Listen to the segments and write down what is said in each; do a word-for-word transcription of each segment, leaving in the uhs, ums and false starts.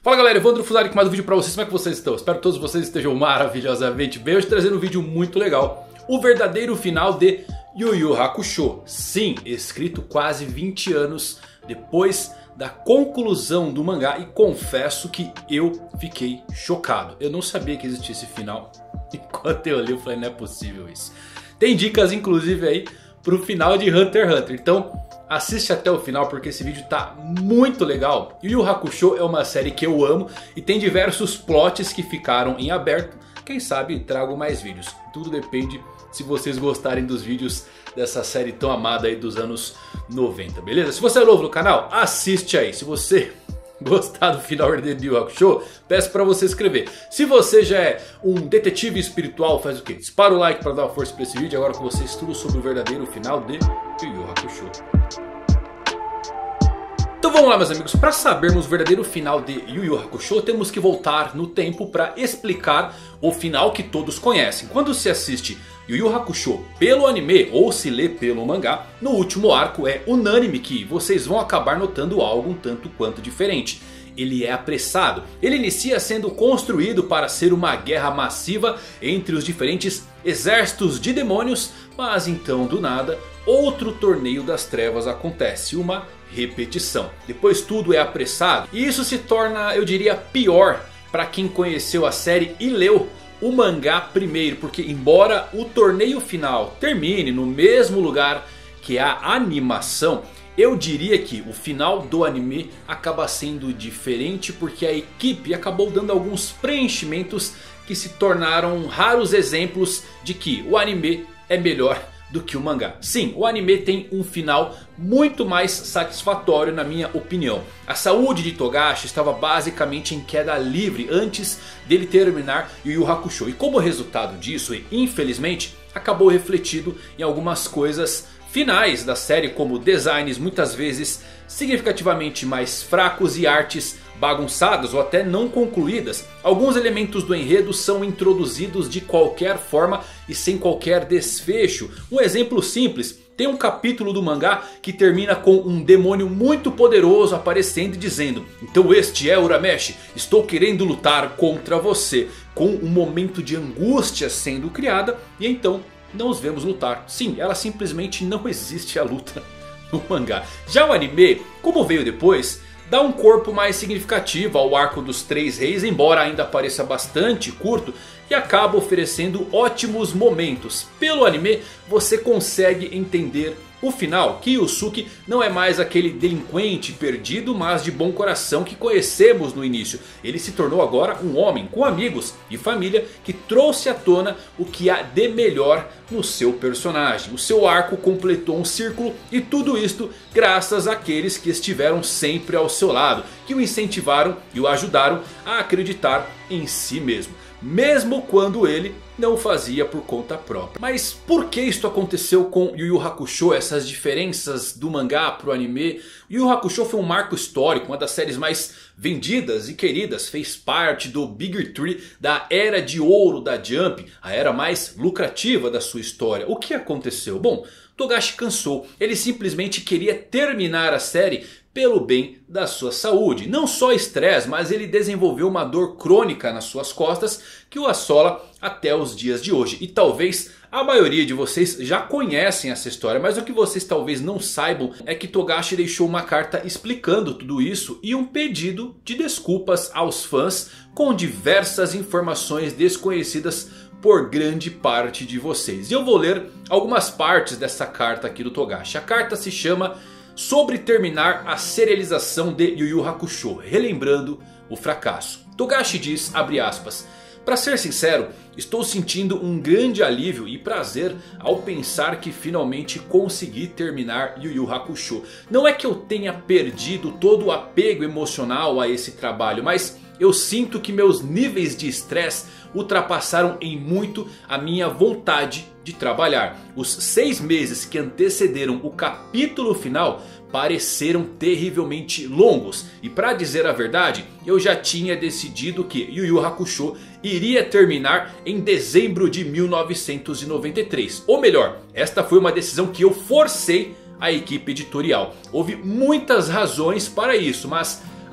Fala galera, Evandro Fusari com mais um vídeo pra vocês. Como é que vocês estão? Espero que todos vocês estejam maravilhosamente bem. Hoje trazendo um vídeo muito legal. O verdadeiro final de Yu Yu Hakusho. Sim, escrito quase vinte anos depois da conclusão do mangá. E confesso que eu fiquei chocado. Eu não sabia que existia esse final. Enquanto eu li eu falei, não é possível isso. Tem dicas inclusive aí pro final de Hunter x Hunter. Então assiste até o final porque esse vídeo tá muito legal. Yu Yu Hakusho é uma série que eu amo e tem diversos plots que ficaram em aberto. Quem sabe trago mais vídeos. Tudo depende se vocês gostarem dos vídeos dessa série tão amada aí dos anos noventa, beleza? Se você é novo no canal, assiste aí. Se você gostar do final de Yu Yu Hakusho, peço pra você inscrever. Se você já é um detetive espiritual, faz o quê? Dispara o like pra dar uma força pra esse vídeo. Agora com vocês tudo sobre o verdadeiro final de Yu Yu Hakusho. Então vamos lá meus amigos, para sabermos o verdadeiro final de Yu Yu Hakusho temos que voltar no tempo para explicar o final que todos conhecem. Quando se assiste Yu Yu Hakusho pelo anime ou se lê pelo mangá, no último arco é unânime que vocês vão acabar notando algo um tanto quanto diferente. Ele é apressado, ele inicia sendo construído para ser uma guerra massiva entre os diferentes exércitos de demônios. Mas então do nada, outro torneio das trevas acontece, uma repetição. Depois tudo é apressado e isso se torna, eu diria, pior para quem conheceu a série e leu o mangá primeiro. Porque embora o torneio final termine no mesmo lugar que a animação, eu diria que o final do anime acaba sendo diferente porque a equipe acabou dando alguns preenchimentos que se tornaram raros exemplos de que o anime é melhor do que o mangá. Sim, o anime tem um final muito mais satisfatório na minha opinião. A saúde de Togashi estava basicamente em queda livre antes dele terminar Yu Yu Hakusho. E como resultado disso, e infelizmente, acabou refletido em algumas coisas finais da série, como designs muitas vezes significativamente mais fracos e artes bagunçadas ou até não concluídas. Alguns elementos do enredo são introduzidos de qualquer forma e sem qualquer desfecho. Um exemplo simples, tem um capítulo do mangá que termina com um demônio muito poderoso aparecendo e dizendo: então este é Urameshi, estou querendo lutar contra você. Com um momento de angústia sendo criada e então não os vemos lutar. Sim, ela simplesmente não existe a luta no mangá. Já o anime, como veio depois, dá um corpo mais significativo ao arco dos Três Reis, embora ainda pareça bastante curto, e acaba oferecendo ótimos momentos. Pelo anime você consegue entender o final, que Yusuke não é mais aquele delinquente perdido, mas de bom coração que conhecemos no início. Ele se tornou agora um homem com amigos e família que trouxe à tona o que há de melhor no seu personagem. O seu arco completou um círculo e tudo isto graças àqueles que estiveram sempre ao seu lado, que o incentivaram e o ajudaram a acreditar em si mesmo, mesmo quando ele não fazia por conta própria. Mas por que isto aconteceu com Yu Yu Hakusho? Essas diferenças do mangá pro anime. Yu Yu Hakusho foi um marco histórico, uma das séries mais vendidas e queridas. Fez parte do Big Three da era de ouro da Jump, a era mais lucrativa da sua história. O que aconteceu? Bom, Togashi cansou. Ele simplesmente queria terminar a série pelo bem da sua saúde. Não só estresse, mas ele desenvolveu uma dor crônica nas suas costas que o assola até os dias de hoje. E talvez a maioria de vocês já conhecem essa história, mas o que vocês talvez não saibam é que Togashi deixou uma carta explicando tudo isso e um pedido de desculpas aos fãs com diversas informações desconhecidas por grande parte de vocês. E eu vou ler algumas partes dessa carta aqui do Togashi. A carta se chama Sobre terminar a serialização de Yu Yu Hakusho, relembrando o fracasso. Togashi diz, abre aspas: para ser sincero, estou sentindo um grande alívio e prazer ao pensar que finalmente consegui terminar Yu Yu Hakusho. Não é que eu tenha perdido todo o apego emocional a esse trabalho, mas eu sinto que meus níveis de estresse ultrapassaram em muito a minha vontade de trabalhar. Os seis meses que antecederam o capítulo final pareceram terrivelmente longos. E para dizer a verdade, eu já tinha decidido que Yu Yu Hakusho iria terminar em dezembro de mil novecentos e noventa e três. Ou melhor, esta foi uma decisão que eu forcei a equipe editorial. Houve muitas razões para isso, mas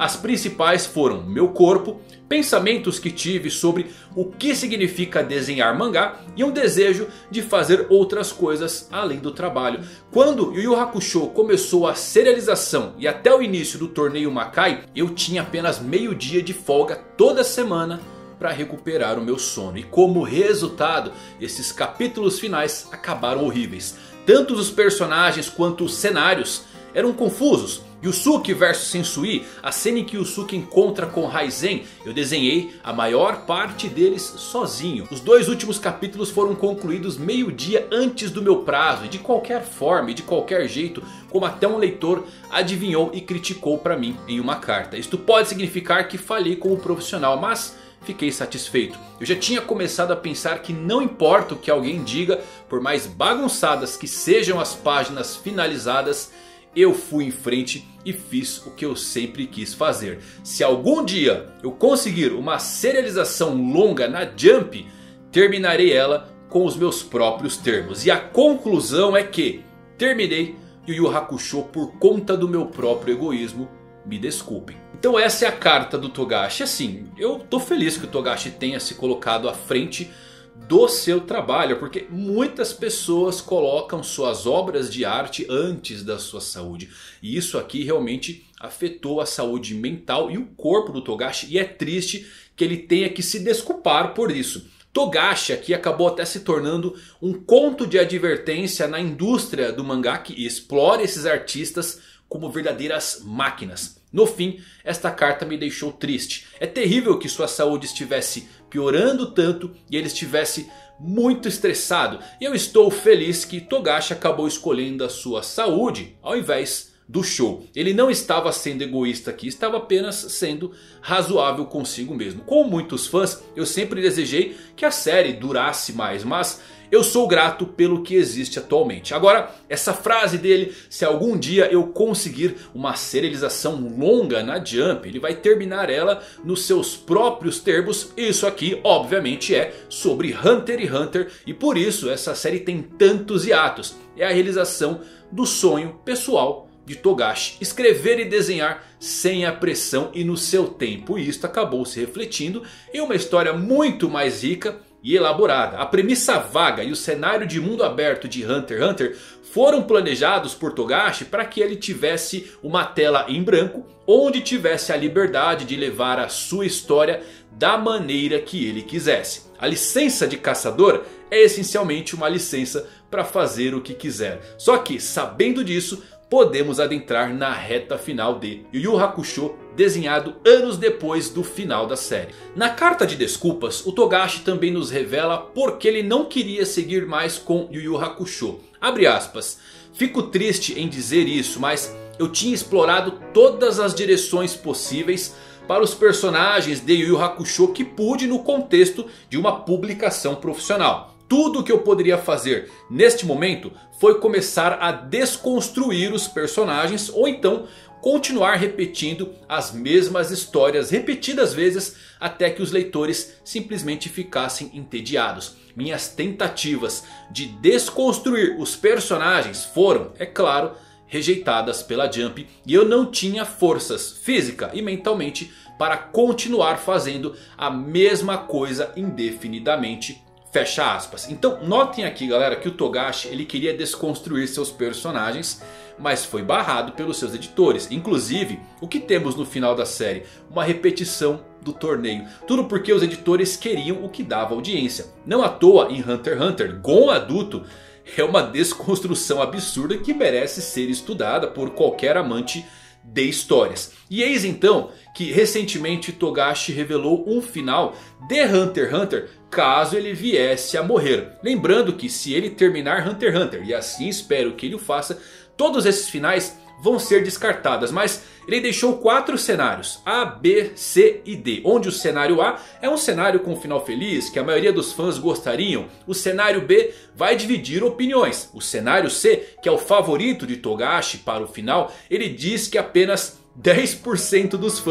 As principais foram meu corpo, pensamentos que tive sobre o que significa desenhar mangá e um desejo de fazer outras coisas além do trabalho. Quando Yu Yu Hakusho começou a serialização e até o início do torneio Makai, eu tinha apenas meio dia de folga toda semana para recuperar o meu sono. E como resultado, esses capítulos finais acabaram horríveis. Tanto os personagens quanto os cenários eram confusos. Yusuke versus Sensui, a cena em que Yusuke encontra com Raizen, eu desenhei a maior parte deles sozinho. Os dois últimos capítulos foram concluídos meio dia antes do meu prazo. E de qualquer forma e de qualquer jeito, como até um leitor adivinhou e criticou para mim em uma carta. Isto pode significar que falhei como profissional, mas fiquei satisfeito. Eu já tinha começado a pensar que não importa o que alguém diga, por mais bagunçadas que sejam as páginas finalizadas, eu fui em frente e fiz o que eu sempre quis fazer. Se algum dia eu conseguir uma serialização longa na Jump, terminarei ela com os meus próprios termos. E a conclusão é que terminei Yu Yu Hakusho por conta do meu próprio egoísmo. Me desculpem. Então essa é a carta do Togashi. Assim, eu tô feliz que o Togashi tenha se colocado à frente do seu trabalho, porque muitas pessoas colocam suas obras de arte antes da sua saúde. E isso aqui realmente afetou a saúde mental e o corpo do Togashi. E é triste que ele tenha que se desculpar por isso. Togashi aqui acabou até se tornando um conto de advertência na indústria do mangá, que explora esses artistas como verdadeiras máquinas. No fim, esta carta me deixou triste. É terrível que sua saúde estivesse piorando tanto e ele estivesse muito estressado. E eu estou feliz que Togashi acabou escolhendo a sua saúde ao invés do show. Ele não estava sendo egoísta aqui, estava apenas sendo razoável consigo mesmo. Como muitos fãs, eu sempre desejei que a série durasse mais, mas eu sou grato pelo que existe atualmente. Agora, essa frase dele, se algum dia eu conseguir uma serialização longa na Jump, ele vai terminar ela nos seus próprios termos. Isso aqui, obviamente, é sobre Hunter x Hunter. E por isso essa série tem tantos hiatos. É a realização do sonho pessoal de Togashi. Escrever e desenhar sem a pressão e no seu tempo. E isto acabou se refletindo em uma história muito mais rica e elaborada. A premissa vaga e o cenário de mundo aberto de Hunter x Hunter foram planejados por Togashi para que ele tivesse uma tela em branco, onde tivesse a liberdade de levar a sua história da maneira que ele quisesse. A licença de caçador é essencialmente uma licença para fazer o que quiser. Só que, sabendo disso, podemos adentrar na reta final de Yu Yu Hakusho, desenhado anos depois do final da série. Na carta de desculpas, o Togashi também nos revela porque ele não queria seguir mais com Yu Yu Hakusho. Abre aspas. Fico triste em dizer isso, mas eu tinha explorado todas as direções possíveis para os personagens de Yu Yu Hakusho que pude no contexto de uma publicação profissional. Tudo o que eu poderia fazer neste momento foi começar a desconstruir os personagens, ou então continuar repetindo as mesmas histórias repetidas vezes até que os leitores simplesmente ficassem entediados. Minhas tentativas de desconstruir os personagens foram, é claro, rejeitadas pela Jump. E eu não tinha forças física e mentalmente para continuar fazendo a mesma coisa indefinidamente. Fecha aspas. Então notem aqui, galera, que o Togashi ele queria desconstruir seus personagens, mas foi barrado pelos seus editores. Inclusive, o que temos no final da série? Uma repetição do torneio. Tudo porque os editores queriam o que dava audiência. Não à toa em Hunter x Hunter, Gon adulto é uma desconstrução absurda que merece ser estudada por qualquer amante de histórias. E eis então que recentemente Togashi revelou um final de Hunter x Hunter caso ele viesse a morrer. Lembrando que se ele terminar Hunter x Hunter, e assim espero que ele o faça, todos esses finais vão ser descartados. Mas ele deixou quatro cenários, A, B, C e D. Onde o cenário A é um cenário com um final feliz, que a maioria dos fãs gostariam. O cenário B vai dividir opiniões. O cenário C, que é o favorito de Togashi para o final, ele diz que apenas dez por cento dos fãs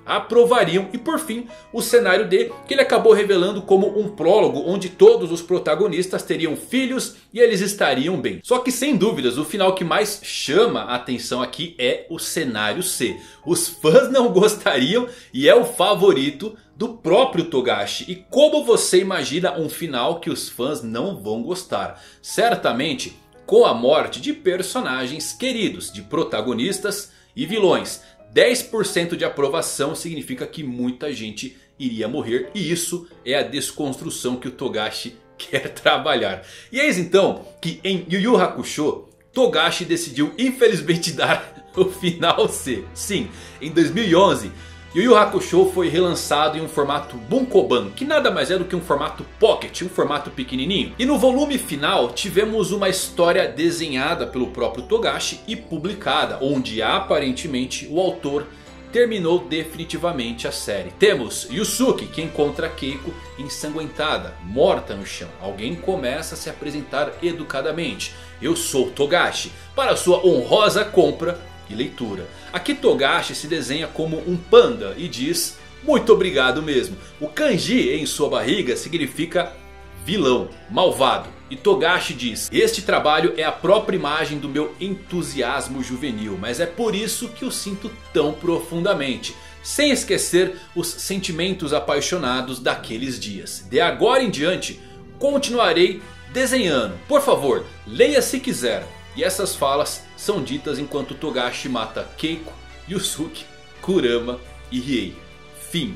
aprovariam. E por fim, o cenário D, que ele acabou revelando como um prólogo onde todos os protagonistas teriam filhos e eles estariam bem. Só que sem dúvidas o final que mais chama a atenção aqui é o cenário C. Os fãs não gostariam e é o favorito do próprio Togashi. E como você imagina um final que os fãs não vão gostar? Certamente com a morte de personagens queridos, de protagonistas e vilões. dez por cento de aprovação significa que muita gente iria morrer. E isso é a desconstrução que o Togashi quer trabalhar. E eis então que em Yu Yu Hakusho, Togashi decidiu infelizmente dar o final C. Sim, em dois mil e onze... Yu Yu Hakusho foi relançado em um formato Bunkoban, que nada mais é do que um formato pocket, um formato pequenininho. E no volume final tivemos uma história desenhada pelo próprio Togashi e publicada, onde aparentemente o autor terminou definitivamente a série. Temos Yusuke, que encontra Keiko ensanguentada, morta no chão. Alguém começa a se apresentar educadamente: eu sou Togashi, para sua honrosa compra e leitura. Aqui Togashi se desenha como um panda e diz: muito obrigado mesmo. O kanji em sua barriga significa vilão, malvado. E Togashi diz: este trabalho é a própria imagem do meu entusiasmo juvenil, mas é por isso que o sinto tão profundamente. Sem esquecer os sentimentos apaixonados daqueles dias. De agora em diante continuarei desenhando. Por favor, leia se quiser. E essas falas são ditas enquanto Togashi mata Keiko, Yusuke, Kurama e Riei. Fim.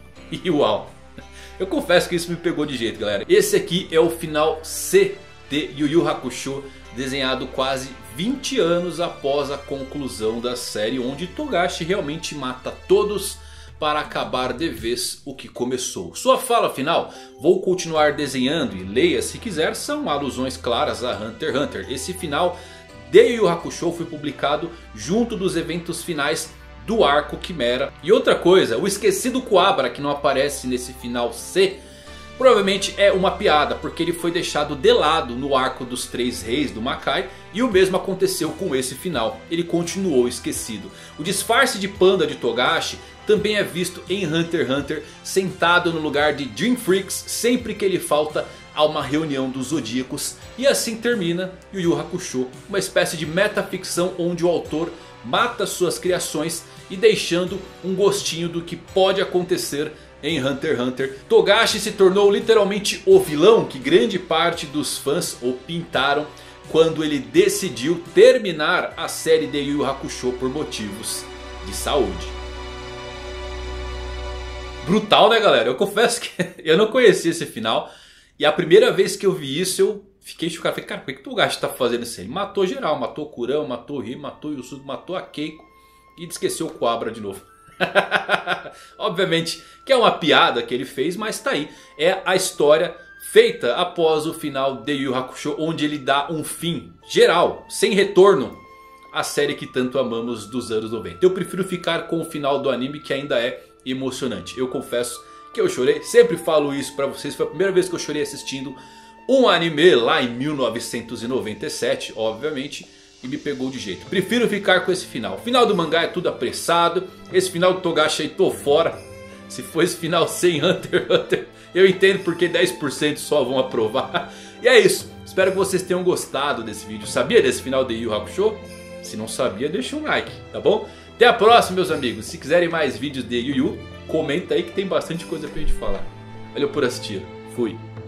E uau. Eu confesso que isso me pegou de jeito, galera. Esse aqui é o final C de Yu Yu Hakusho, desenhado quase vinte anos após a conclusão da série, onde Togashi realmente mata todos para acabar de vez o que começou. Sua fala final: vou continuar desenhando e leia se quiser, são alusões claras a Hunter x Hunter. Esse final de Yu Yu Hakusho foi publicado junto dos eventos finais do arco Quimera. E outra coisa, o esquecido Kuwabara, que não aparece nesse final C, provavelmente é uma piada, porque ele foi deixado de lado no arco dos Três Reis do Makai. E o mesmo aconteceu com esse final, ele continuou esquecido. O disfarce de panda de Togashi também é visto em Hunter x Hunter, sentado no lugar de Jim Freaks sempre que ele falta a uma reunião dos Zodíacos. E assim termina Yu Yu Hakusho, uma espécie de metaficção onde o autor mata suas criações e deixando um gostinho do que pode acontecer em Hunter x Hunter. Togashi se tornou literalmente o vilão que grande parte dos fãs o pintaram quando ele decidiu terminar a série de Yu Yu Hakusho por motivos de saúde. Brutal, né, galera? Eu confesso que eu não conhecia esse final. E a primeira vez que eu vi isso eu fiquei chocado. Falei, cara, por que o Togashi tá fazendo isso? Ele matou geral, matou o Kurama, matou o Ri, matou o Yusuke, matou a Keiko e esqueceu o Kuwabara de novo. Obviamente que é uma piada que ele fez, mas tá aí. É a história feita após o final de Yu Yu Hakusho, onde ele dá um fim geral, sem retorno, à série que tanto amamos dos anos noventa. Eu prefiro ficar com o final do anime, que ainda é emocionante. Eu confesso que eu chorei, sempre falo isso pra vocês. Foi a primeira vez que eu chorei assistindo um anime lá em mil novecentos e noventa e sete, obviamente. E me pegou de jeito. Prefiro ficar com esse final. O final do mangá é tudo apressado. Esse final do Togashi aí tô fora. Se for esse final sem Hunter x Hunter, eu entendo porque dez por cento só vão aprovar. E é isso. Espero que vocês tenham gostado desse vídeo. Sabia desse final de Yu Yu Hakusho? Se não sabia, deixa um like, tá bom? Até a próxima, meus amigos. Se quiserem mais vídeos de Yu Yu, comenta aí que tem bastante coisa pra gente falar. Valeu por assistir. Fui.